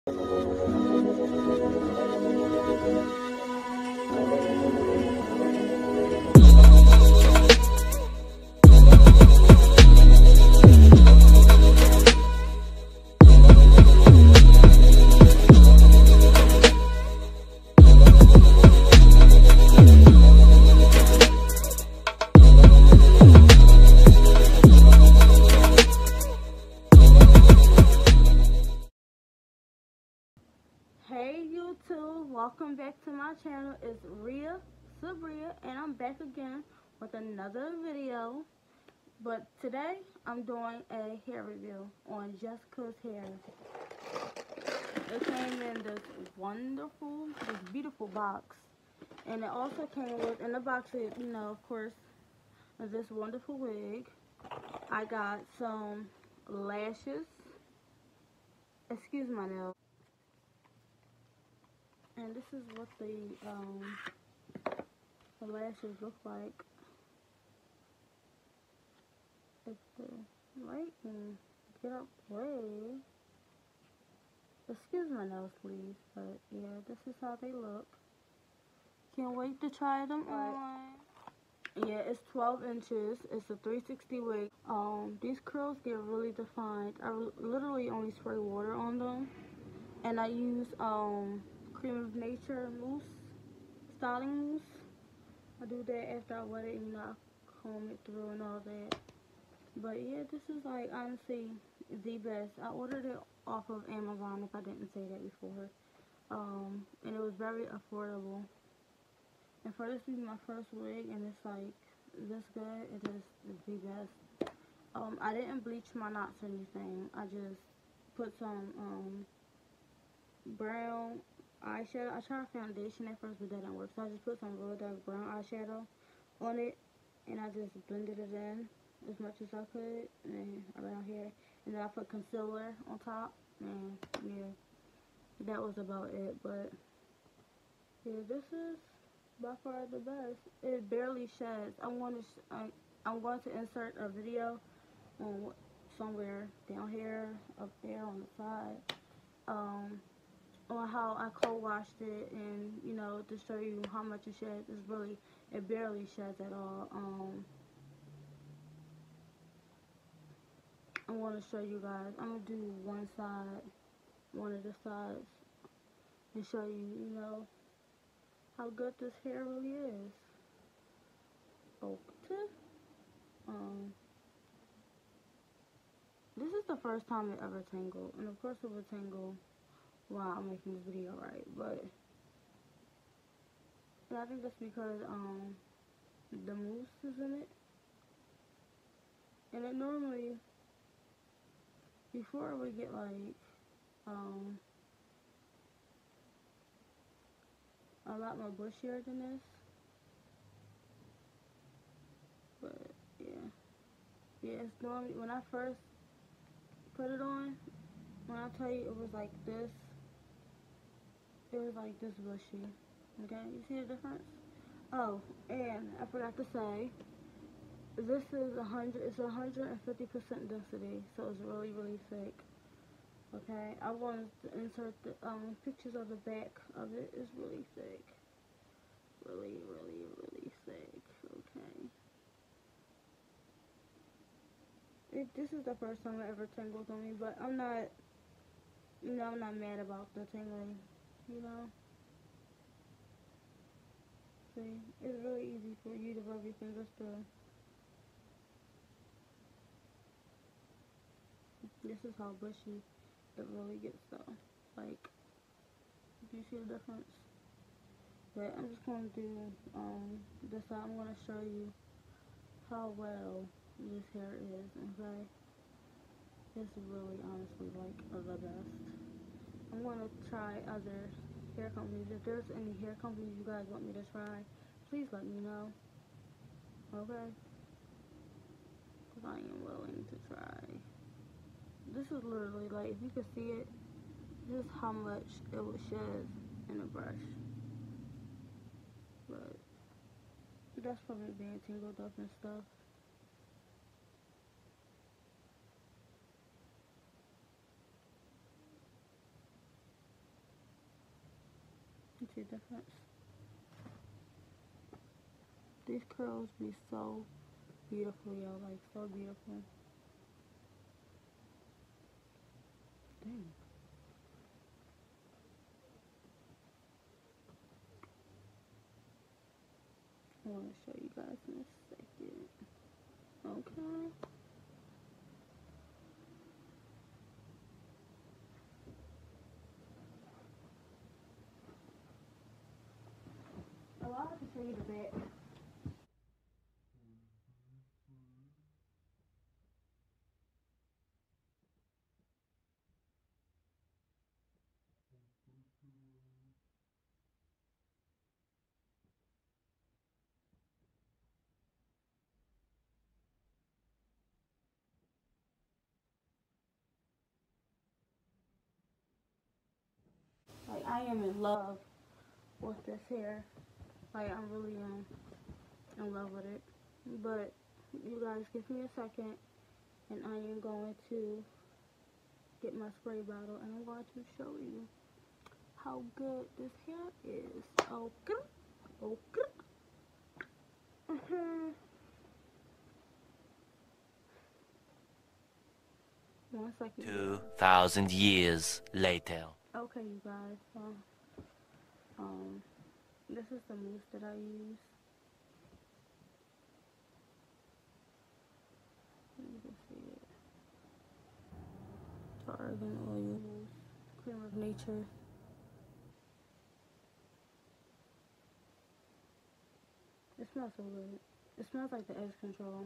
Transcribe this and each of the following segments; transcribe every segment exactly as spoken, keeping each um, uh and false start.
Hey YouTube, welcome back to my channel. It's Rhea Sabria and I'm back again with another video. But today I'm doing a hair review on Jessica's hair. It came in this wonderful, this beautiful box. And it also came with, in the box, it, you know, of course, this wonderful wig. I got some lashes. Excuse my nails. And this is what the um the lashes look like. If the light can get up way. Excuse my nose please, but yeah, this is how they look. Can't wait to try them on. Yeah, it's twelve inches. It's a three sixty wig. Um, these curls get really defined. I literally only spray water on them. And I use um Cream of Nature mousse, styling mousse. I do that after I wet it and, you know, I comb it through and all that. But yeah, this is like honestly the best. I ordered it off of Amazon if I didn't say that before. Um, and it was very affordable. And for this to be my first wig and it's like this good, it is the best. Um, I didn't bleach my knots or anything. I just put some um brown eyeshadow. I tried foundation at first, but that didn't work. So I just put some real dark brown eyeshadow on it, and I just blended it in as much as I could, and around here. And then I put concealer on top, and yeah, that was about it. But yeah, this is by far the best. It barely sheds. I want to. Sh I, I'm going to insert a video on somewhere down here, up there on the side. Um. on how I co-washed it, and you know, to show you how much it sheds. It's really, it barely sheds at all. um I want to show you guys. I'm gonna do one side, one of the sides, and show you, you know, how good this hair really is. Okay. um this is the first time it ever tangled, and of course it will tangle while I'm making this video, right? But yeah, I think that's because um the mousse is in it, and it normally, before, it would get like um a lot more bushier than this. But yeah, yeah, it's normally, when I first put it on, when I tell you it was like this, it was like this bushy. Okay, you see the difference? Oh, and I forgot to say, this is a hundred. It's a hundred and fifty percent density, so it's really, really thick. Okay, I wanted to insert the um pictures of the back of it. It's really thick, really, really, really thick. Okay. It, this is the first time it ever tingled on me, but I'm not, you know, I'm not mad about the tingling, you know. See, it's really easy for you to rub your fingers through. This is how bushy it really gets though. Like, do you see the difference? But I'm just going to do um, this side. I'm going to show you how well this hair is, okay? It's really, honestly, like, the best. I'm going to try other hair companies. If there's any hair companies you guys want me to try, please let me know, okay? Because I am willing to try. This is literally, like, if you could see it, this is how much it would shed in a brush. But that's from it being tangled up and stuff. See the difference? These curls be so beautiful, yo, like so beautiful. Dang. I want to show you guys in a second. Okay. Oh, I'll have to show you the back. Like, I am in love with this hair. Like, I'm really um, in love with it. But you guys give me a second, and I am going to get my spray bottle, and I'm going to show you how good this hair is. Okay. Okay. Uh-huh. One second. Two thousand years later. Okay, you guys. So, um, this is the mousse that I use. You can see it. The argan oil mousse, cream of nature. It smells so good. It smells like the edge control.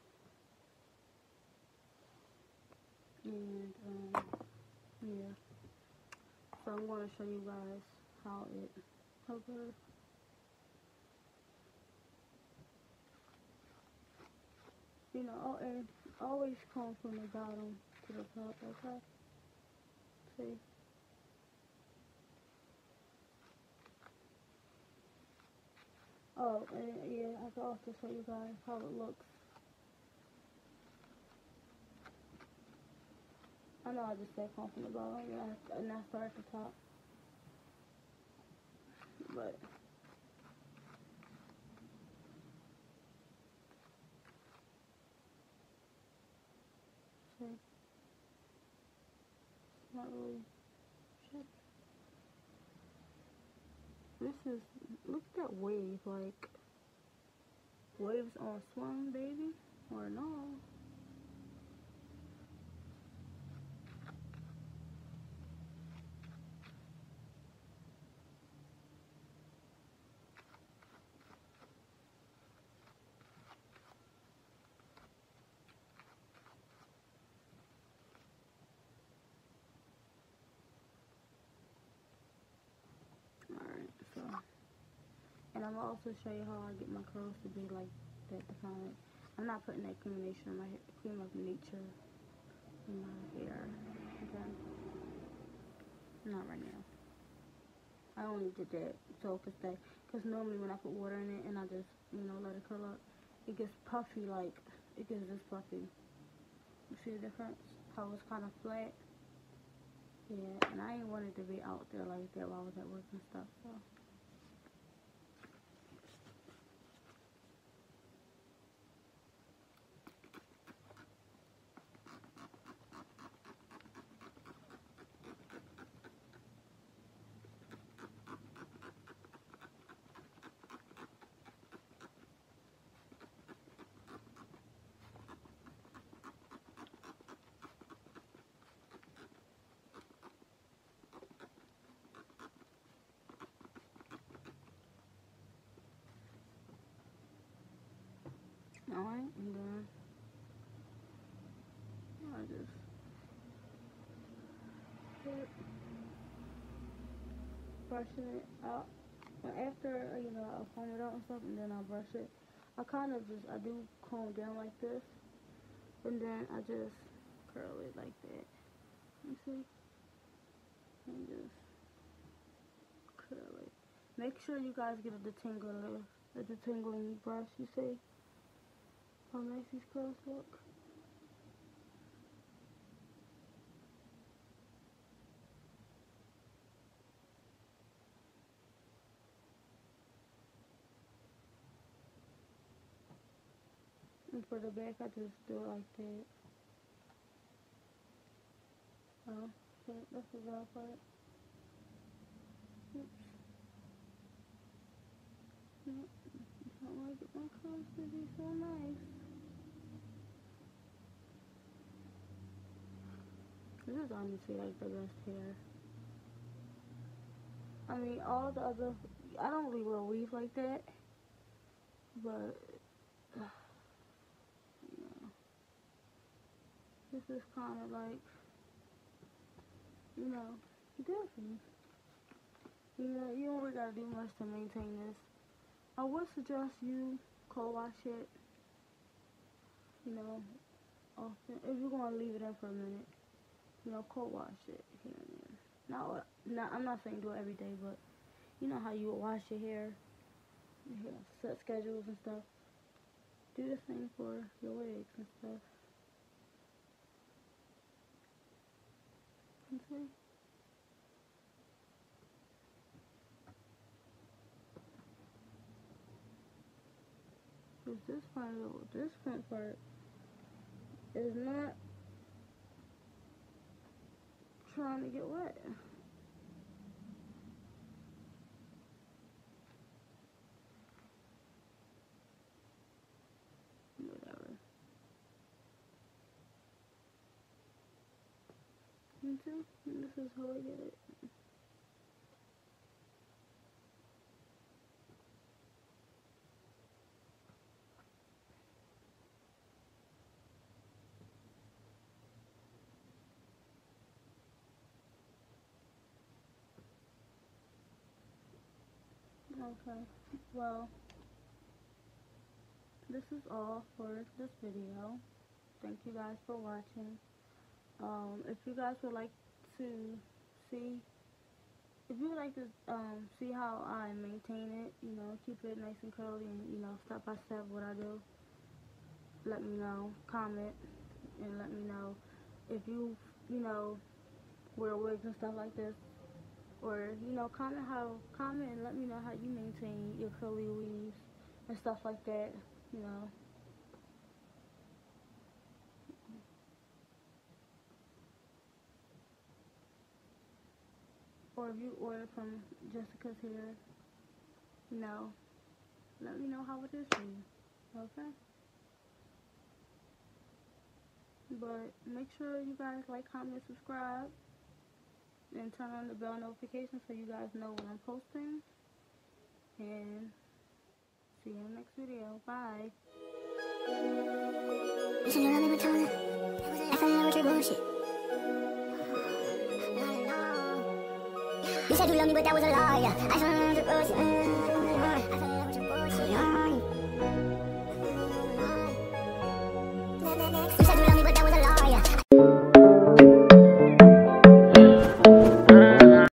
And um, yeah. So I'm going to show you guys how it, how good. You know, oh, and always come from the bottom to the top, okay? See? Oh, and yeah, I can also show you guys how it looks. I know I just said come from the bottom, and I, and I start at the top. But see, not really shit. This is, look at that wave, like, waves on swung, baby, or no. Alright, so, and I'm gonna also show you how I get my curls to be like that defined. I'm not putting that cream of nature in my hair, cream of nature in my hair, okay? Not right now. I only did that so for stay, because normally when I put water in it and I just, you know, let it curl up, it gets puffy, like, it gets this puffy. You see the difference? How it's kind of flat? Yeah, and I ain't wanted to be out there like that while I was at work and stuff, so. Alright, and then I just put, brushing it out. And after, you know, I comb it out and stuff, and then I brush it. I kind of just, I do comb down like this, and then I just curl it like that. You see? And just curl it. Make sure you guys get a detangler, a detangling brush, you see? How nice these curls look. And for the back, I just do it like that. Oh, shit, this is all part. Oops. Nope. I don't like it my clothes to be so nice. This is honestly like the best hair. I mean, all the other, I don't really wear weave like that, but, uh, you know, this is kind of like, you know, different. You know, you don't really gotta do much to maintain this. I would suggest you co-wash it, you know, often, if you're gonna leave it in for a minute, you know, co-wash it here and there. Not, not, I'm not saying do it every day, but you know how you would wash your hair, you know, set schedules and stuff. Do the same for your wigs and stuff. Okay. Cause this part, this front part is not trying to get wet. Whatever. Okay. And this is how I get it. Okay, well, this is all for this video. Thank you guys for watching. Um, if you guys would like to see, if you would like to um, see how I maintain it, you know, keep it nice and curly and, you know, step by step what I do, let me know, comment, and let me know if you, you know, wear wigs and stuff like this. Or, you know, comment how, comment and let me know how you maintain your curly weaves and stuff like that, you know. Or if you order from Jessica's Hair, you know, let me know how it is for you, okay? But make sure you guys like, comment, subscribe, and turn on the bell notification so you guys know when I'm posting. And see you in the next video. Bye. You said you love me, but told I fell in love with your bullshit. You said you love me, but that was a lie. I fell in love with your bullshit. I fell in love with your bullshit.